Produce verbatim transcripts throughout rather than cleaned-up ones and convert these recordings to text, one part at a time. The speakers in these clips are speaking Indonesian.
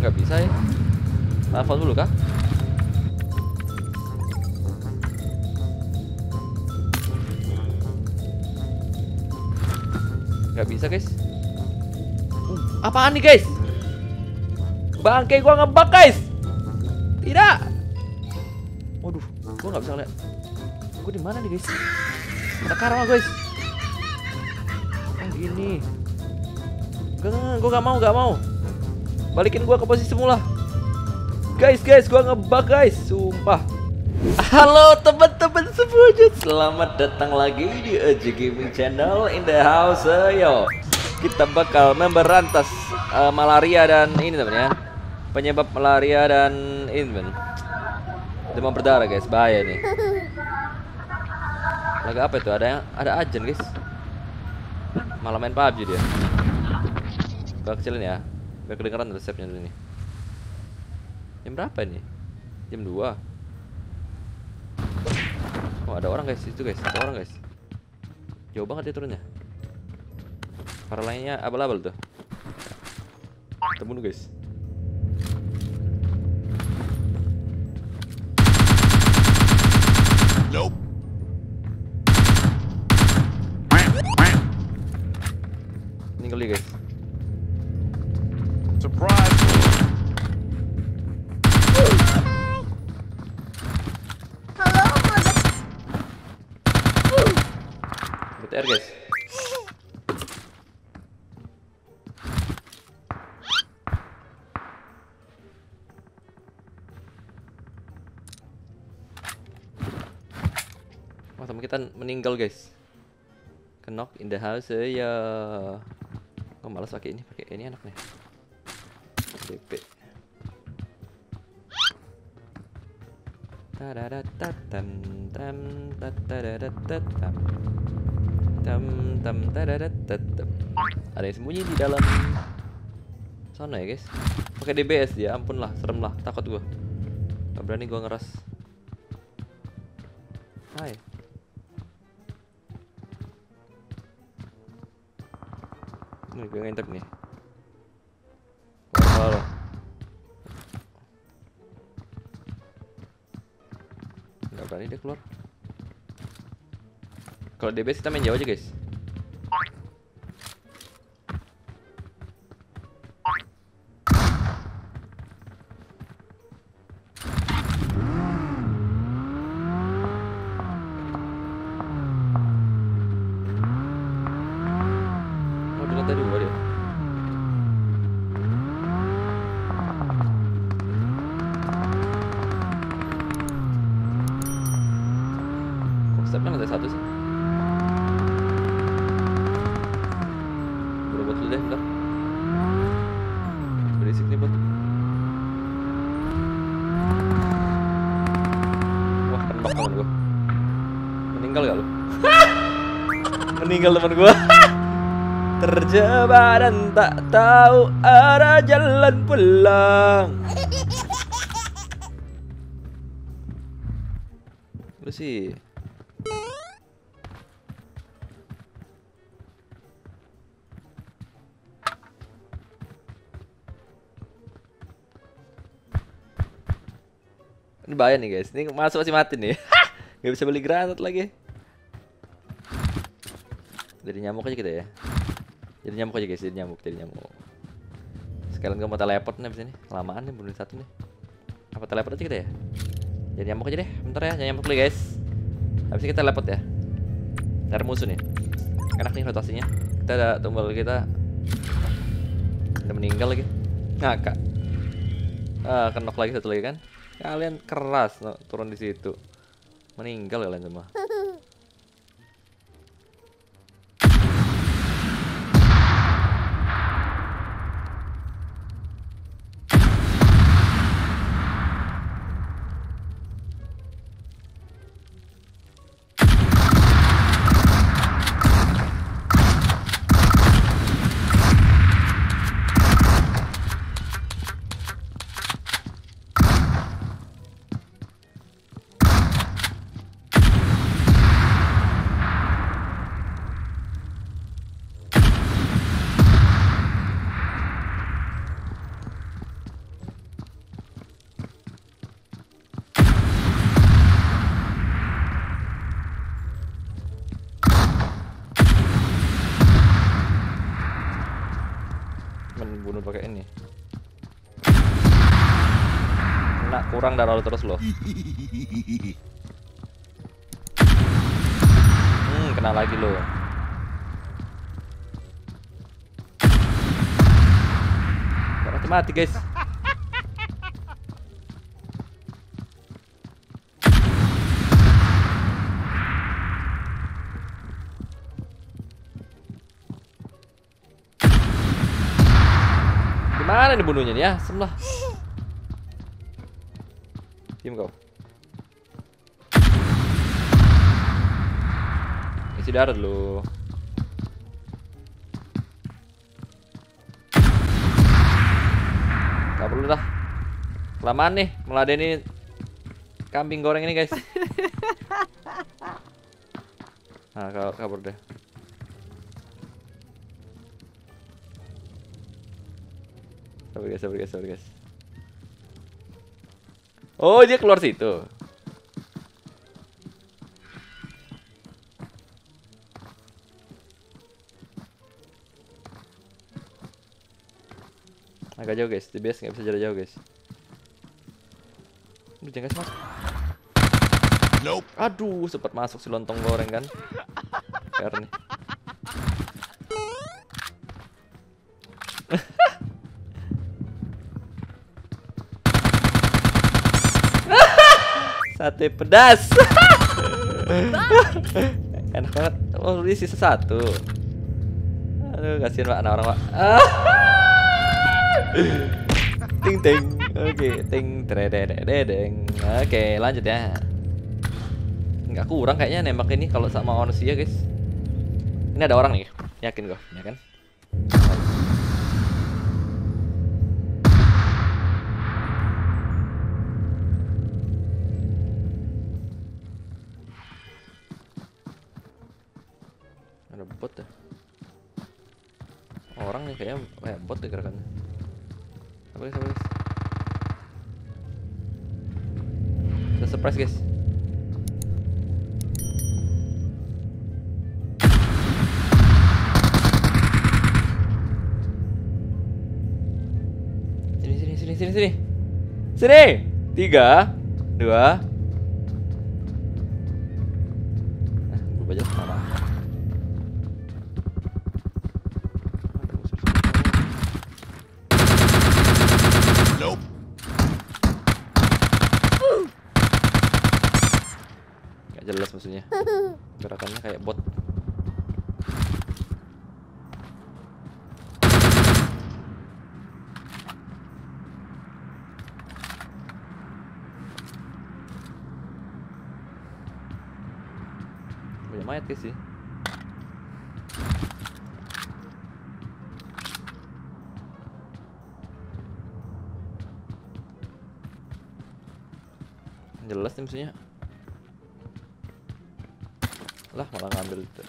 Nggak bisa ya. Telepon dulu kah? Nggak bisa guys. Uh, apaan nih guys? Bangke gua ngebug guys. Tidak. Waduh, gua nggak bisa lihat. Gua di mana nih guys? Ada karma guys. Oh gini. Gak, gak, gua nggak mau, nggak mau. Balikin gua ke posisi semula. Guys, guys, gua ngebug guys, sumpah. Halo teman-teman semuanya, selamat datang lagi di A J Gaming Channel in the house. Yo, kita bakal memberantas uh, malaria dan ini teman-teman ya, penyebab malaria dan ini teman, demam berdarah guys, bahaya nih. Laga apa itu? Ada yang ada ajen guys, malah main P U B G dia. Gua kecilin ya, biar kedengeran resepnya dulu nih. Jam berapa nih? Jam dua. Oh ada orang guys, itu guys, ada orang guys. Jauh banget dia turunnya. Para lainnya abal-abal tuh. Kita bunuh guys. Nope. Meninggal dia guys. Surprise. B T R guys. Wah teman kita meninggal guys. Knock in the house ya. Kok malas pakai ini, pakai ini enak nih. D P. Tadadatatam tam tatadatatam tam tam tadadatatam. Ada yang sembunyi di dalam sana ya guys. Pakai D B S dia, ampun lah, serem lah, takut gua. Gak berani gua ngeras. Hai. Nih gue ngintip nih. Halo. Nggak berani dia keluar. Kalau D B S kita main jauh aja guys. Oh di lantai dua dia. Kok stepnya lantai satu sih? Berobat dulu deh, bentar. Berisik nih bot. Wah kenok temen gua. Meninggal gak lu? Meninggal temen gua. Terjebak dan tak tahu arah jalan pulang. Lu sih ini bahaya nih guys. Ini masuk masih mati nih. Gak bisa beli granat lagi. Jadi nyamuk aja kita ya. Jadi nyamuk aja guys, jadi nyamuk, jadi nyamuk. Sekalian gue mau teleport nih abis ini. Lamaan nih bunuh satu nih. Apa teleport aja kita ya? Jadi nyamuk aja deh, bentar ya, jangan nyamuk dulu guys. Habis ini kita teleport ya. Cari musuh nih. Enak nih rotasinya. Kita ada tumbal kita. Udah meninggal lagi. Ngakak. Ah, kenok lagi satu lagi kan. Kalian keras no, turun di situ. Meninggal kalian semua. bunuh pakai ini. Kena kurang darah lo terus lo. Hmm, kena lagi lo. Mati mati guys. Gimana nih bunuhnya nih ya? Semlah. Diam kau. Isi darah dulu. Gak perlu dah. Kelamaan nih meladeni kambing goreng ini guys. Nah, kau kabur deh. Sabar guys, sabar guys, sabar guys. Oh, dia keluar situ. Agak jauh guys, D B S nggak bisa jarak jauh guys. Aduh, jangan masuk. Nope. Aduh, sempat masuk si lontong goreng kan. Fair nih. Sate pedas. Enak banget. Oh, ini sisa satu. Aduh, kasihan pak anak orang pak. Ting ting. Oke, ting tredededeng. Oke, lanjut ya. Nggak kurang kayaknya nembak ini kalau sama manusia guys. Ini ada orang nih, yakin gue, ya kan? Ada bot ya? Orang nih kayaknya kayak bot deh gerakannya. Sabar guys, sabar guys. Kita surprise guys. Sini sini sini sini sini. Sini. Tiga, dua. Nah, gue baca sama. Jelas maksudnya gerakannya kayak bot. Banyak mayat guys sih. Jelas nih maksudnya. Lah malah ngambil itu.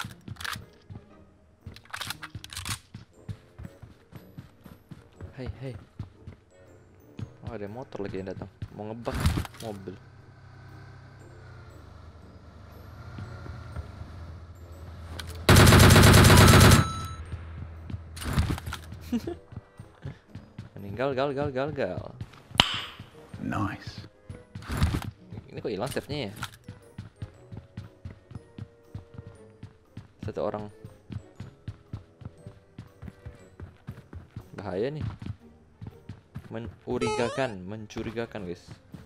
Hei hei. Oh, ada motor lagi yang datang. Mau ngebak mobil. Meninggal gal gal gal gal. Nice. Ini kok hilang save-nya ya? Satu orang. Bahaya nih. Mencurigakan, mencurigakan guys.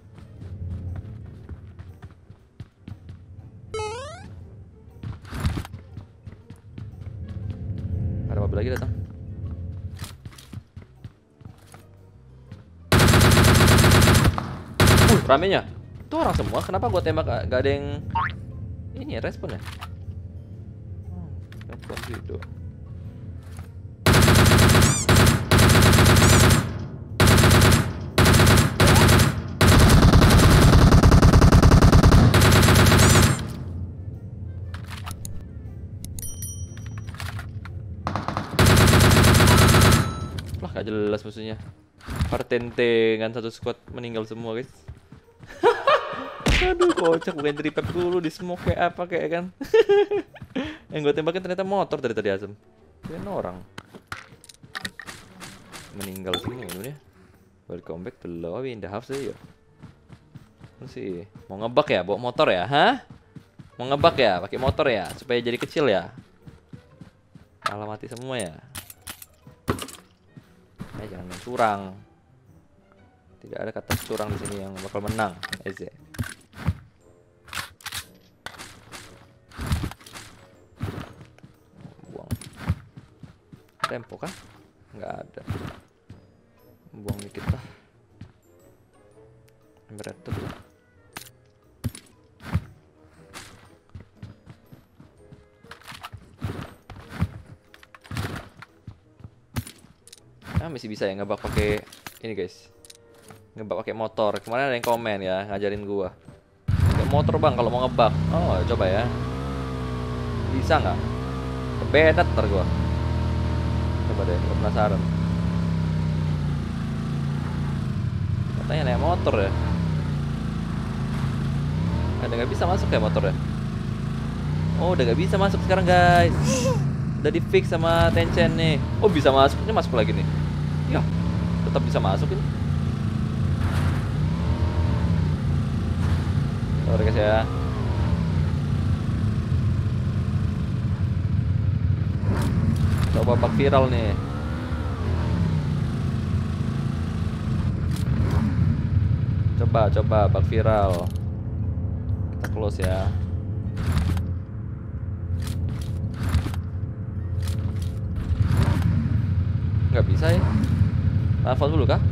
Ada mobil lagi datang. Uh, ramenya. Itu orang semua. Kenapa gua tembak gak, gak ada yang ini ya respon ya? Gitu. Lah gak jelas musuhnya. Pertentengan satu squad meninggal semua guys. Aduh kocak, bukan dari pep dulu di smoke kayak apa kayak kan. Yang gue tembakin ternyata motor dari tadi asem. Kirain orang. meninggal semua ya. Welcome back to lobby in the house ya. Sih mau ngebak ya, bawa motor ya, hah? Mau ngebak ya, pakai motor ya, supaya jadi kecil ya. Malah mati semua ya. Eh jangan main curang. Tidak ada kata curang di sini yang bakal menang. Eze. Buang. Tempo kah? Nggak ada. Buang dikit lah. Berat tuh. Ah, masih bisa ya ngebak pakai ini guys. Ngebak pakai motor. Kemarin ada yang komen ya ngajarin gua. Pakai motor bang kalau mau ngebak. Oh coba ya. Bisa nggak? Kebetet ntar gua. Coba deh, gua penasaran. Katanya naik motor ya. Ada nggak bisa masuk ya motornya? Oh udah nggak bisa masuk sekarang guys. Udah di fix sama Tencent nih. Oh bisa masuk, ini masuk lagi nih. Ya, tetap bisa masuk ini. Sorry guys ya. Coba bak viral nih. Coba, coba bak viral. Kita close ya. Nggak bisa ya. Telepon dulu kah?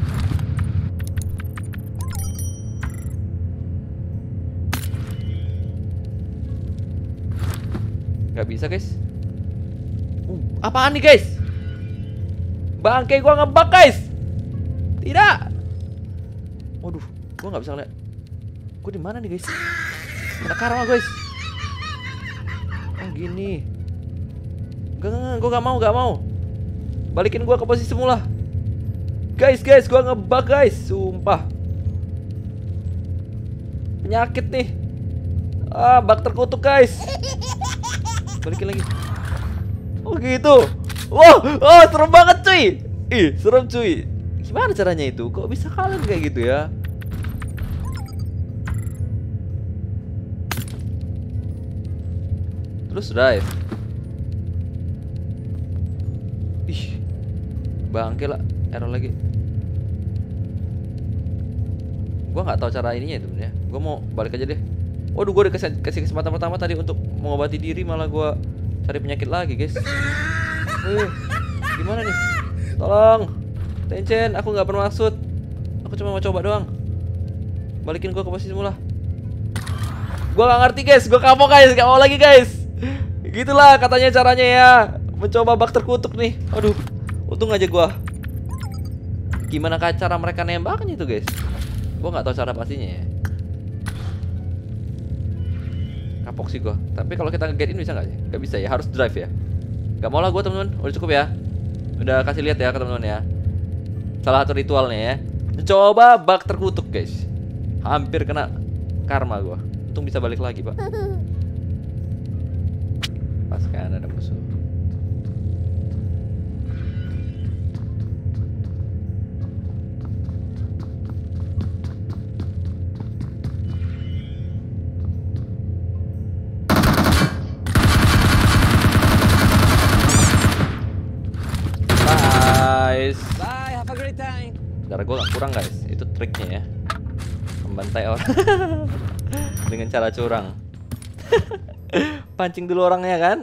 Nggak bisa guys. Uh, apaan nih guys? Bangke gua ngebug guys. Tidak. Waduh, gua nggak bisa lihat. Gua di mana nih guys? Kena karma guys. Oh gini. Gak, gak, gua nggak mau, nggak mau. Balikin gua ke posisi semula. Guys, guys, gua ngebug guys, sumpah. Penyakit nih. Ah, bug terkutuk guys. Balikin lagi. Oh gitu. Wah, oh serem banget cuy. Ih, serem cuy. Gimana caranya itu? Kok bisa kalian kayak gitu ya? Terus dive. Ih, bangke lah, error lagi. Gua nggak tahu cara ininya itu ya. Gua mau balik aja deh. Waduh, gua dikasih kasih kesempatan pertama tadi untuk mengobati diri, malah gua cari penyakit lagi guys. Eh, gimana nih? Tolong, Tencent, aku nggak bermaksud. Aku cuma mau coba doang. Balikin gua ke posisi semula. Gua nggak ngerti guys, gua kapok guys, nggak mau lagi guys. Gitulah katanya caranya ya. Mencoba bug terkutuk nih. Aduh, untung aja gua. Gimana cara mereka nembaknya itu guys? Gua nggak tahu cara pastinya ya. Kapok sih gua. Tapi kalau kita nge-get in bisa nggak sih? Nggak bisa ya, harus drive ya. Gak mau lah gua teman-teman, udah cukup ya. Udah kasih lihat ya ke teman-teman ya. Salah satu ritualnya ya. Coba bug terkutuk guys. Hampir kena karma gua. Untung bisa balik lagi pak. Pas kan ada musuh. Bye, have a great time. Darah gue gak kurang guys, itu triknya ya. Membantai orang dengan cara curang. Pancing dulu orangnya kan.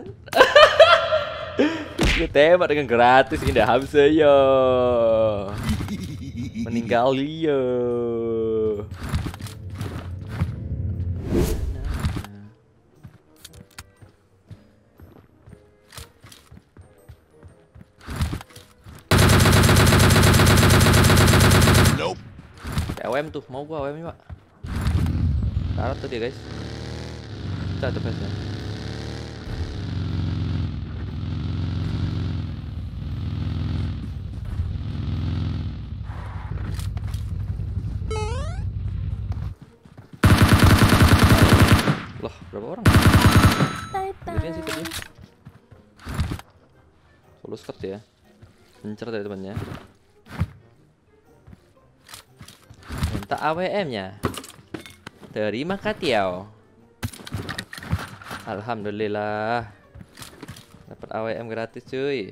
Gue tembak dengan gratis, indah habis yo. Meninggal yo. A W M tuh, mau gua A W M pak. Karat tuh dia guys. Kita tuh face-nya. Loh, berapa orang? Gedean sih tadi. Solo skirt ya. Mencer dari temannya. Minta A W M-nya. Terima kasih. Alhamdulillah. Dapat A W M gratis cuy.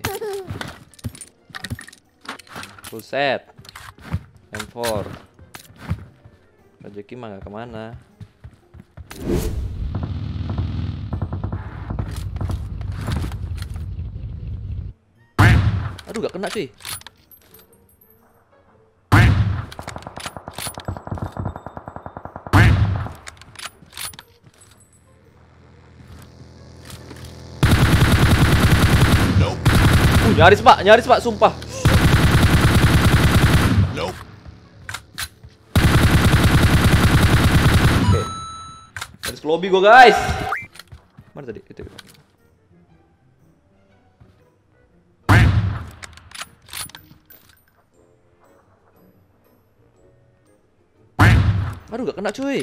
Full set M four. Rezeki mah gak kemana. Aduh gak kena cuy. Uh, nyaris pak, nyaris pak, sumpah. Nope. Oke, nyaris ke lobby gue guys. Mana tadi? Itu. Aduh gak kena cuy.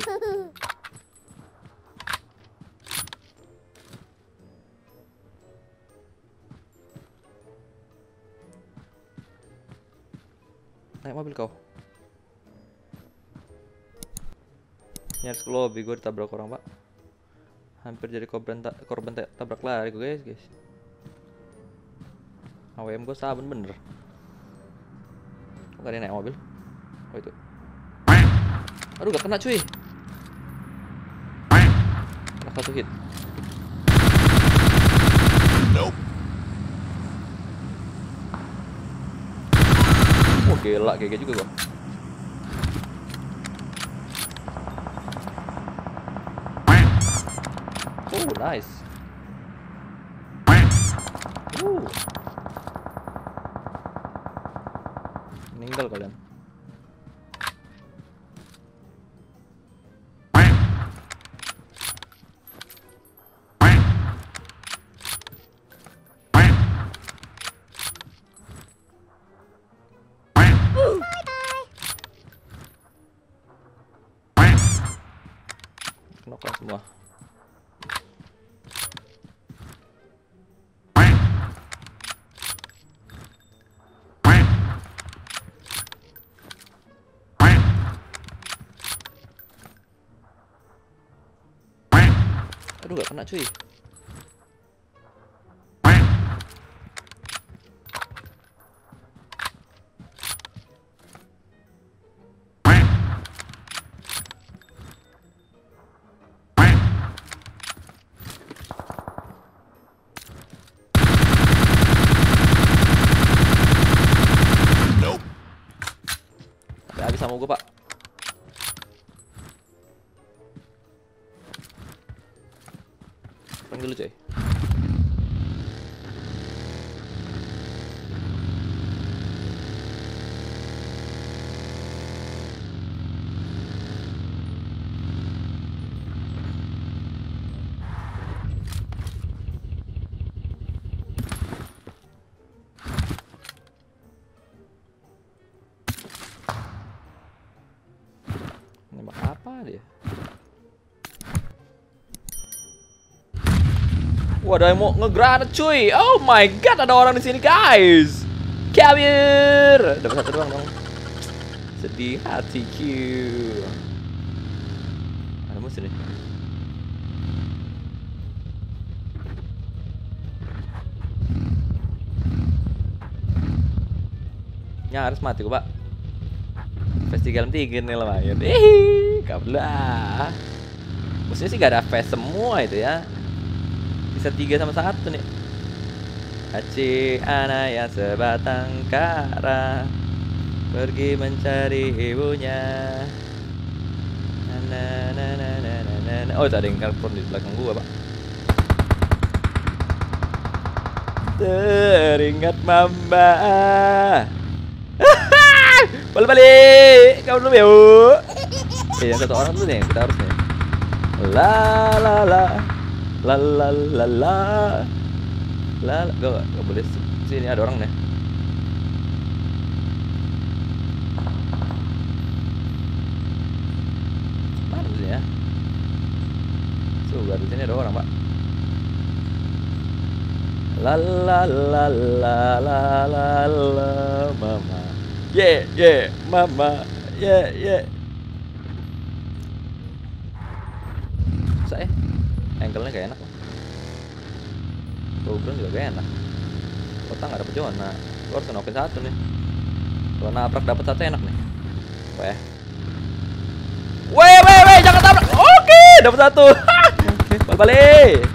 Naik mobil kau. Nyaris ke lobby gue ditabrak orang pak. Hampir jadi korban ta korban ta tabrak lari gue guys guys. A W M gue saben bener. Kok gak ada yang naik mobil? Oh itu. Aduh gak kena cuy. Kena satu hit. Nope. Oh gila, G G juga gua. Oh nice. Uh. Meninggal kalian. Knock semua. Aduh gak kena cuy. Habis sama gue pak. Panggil dulu coy. Nembak apa dia? Wah, ada yang mau nge-granat cuy. Oh my god, ada orang di sini guys. Kabur. Dapat satu doang dong. Sedih hatiku. Ada musuh nih. Nyaris mati gua, Pak. Face tiga tiga nih lumayan. Ih, kabur lah. Musuhnya sih gak ada face semua itu ya. Bisa tiga sama satu nih. Aci anak yang sebatang kara pergi mencari ibunya. Na na na na na na na. Oh, ada yang telepon di belakang gua, Pak. Teringat mama. Balik balik, kamu dulu yuk. Oke, yang satu orang dulu nih, kita harus nih. La la la. La la la la la, gak, gak boleh sini, ada orang nih. Mana sih ya? Sudah di sini ada orang, Pak. La la la la la la la mama. Yeah yeah mama. Yeah yeah susah ya. Angle-nya gak enak. Bowbrun juga gak enak. Kota gak dapet zona. Gue harus nokin satu nih. Kalau nabrak dapet satu enak nih. Apa ya? Weh, weh, weh, jangan tabrak. Oke, dapet satu. Balik-balik.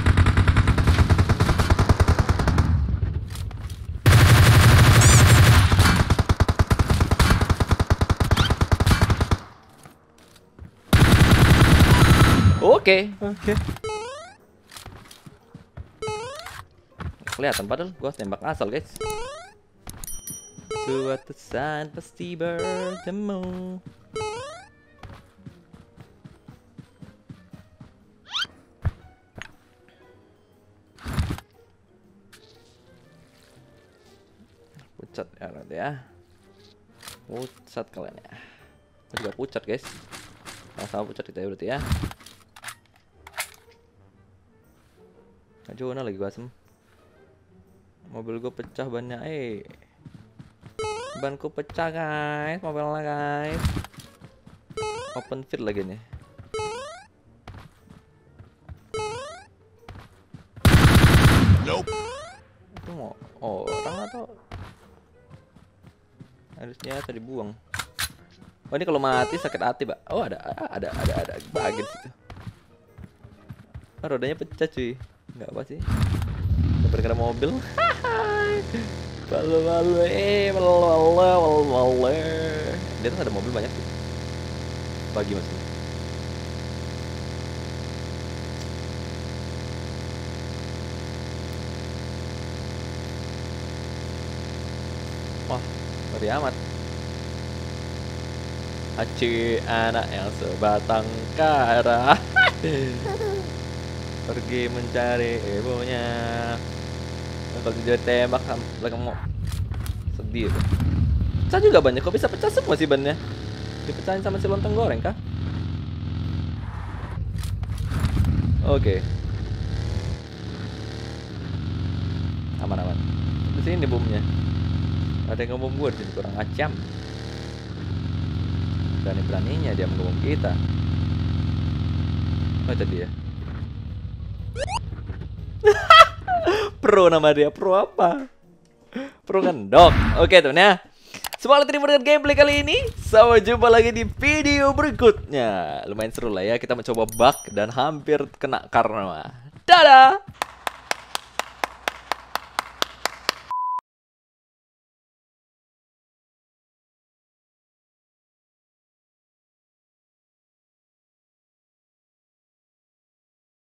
Oke, oke. Kelihatan padahal gua tembak asal, guys. Suatu saat pasti bertemu. Pucat ya nanti ya. Pucat kalian ya. Gua juga pucat, guys. Sama-sama pucat kita ya berarti ya. Zona lagi gua asem. Mobil gue pecah bannya, eh. Banku pecah guys, mobilnya guys. Open fit lagi nih. Nope. Itu mau orang atau harusnya tadi buang. Oh ini kalau mati sakit hati, Pak. Oh ada ada ada ada bagian situ. Oh, rodanya pecah cuy. Enggak apa sih. Gara-gara mobil. Malu malu eh malu malu malu. Di atas ada mobil banyak sih. Bagi mas. Wah, ngeri amat. Aci anak yang sebatang kara. Pergi mencari ibunya. Kalau dia tembak lagi mau sedih tuh. Pecah juga banyak, kok bisa pecah semua sih bannya? Dipecahin sama si lontong goreng kah? Oke. Aman-aman. Di sini bomnya. Ada yang ngebom gue di sini, kurang macam. Berani-beraninya dia ngebom kita. Oh itu dia. Pro nama dia, pro apa? Pro ngendok. Oke temen ya. Semoga terima dengan gameplay kali ini. Sampai jumpa lagi di video berikutnya. Lumayan seru lah ya, kita mencoba bug dan hampir kena karma. Dadah.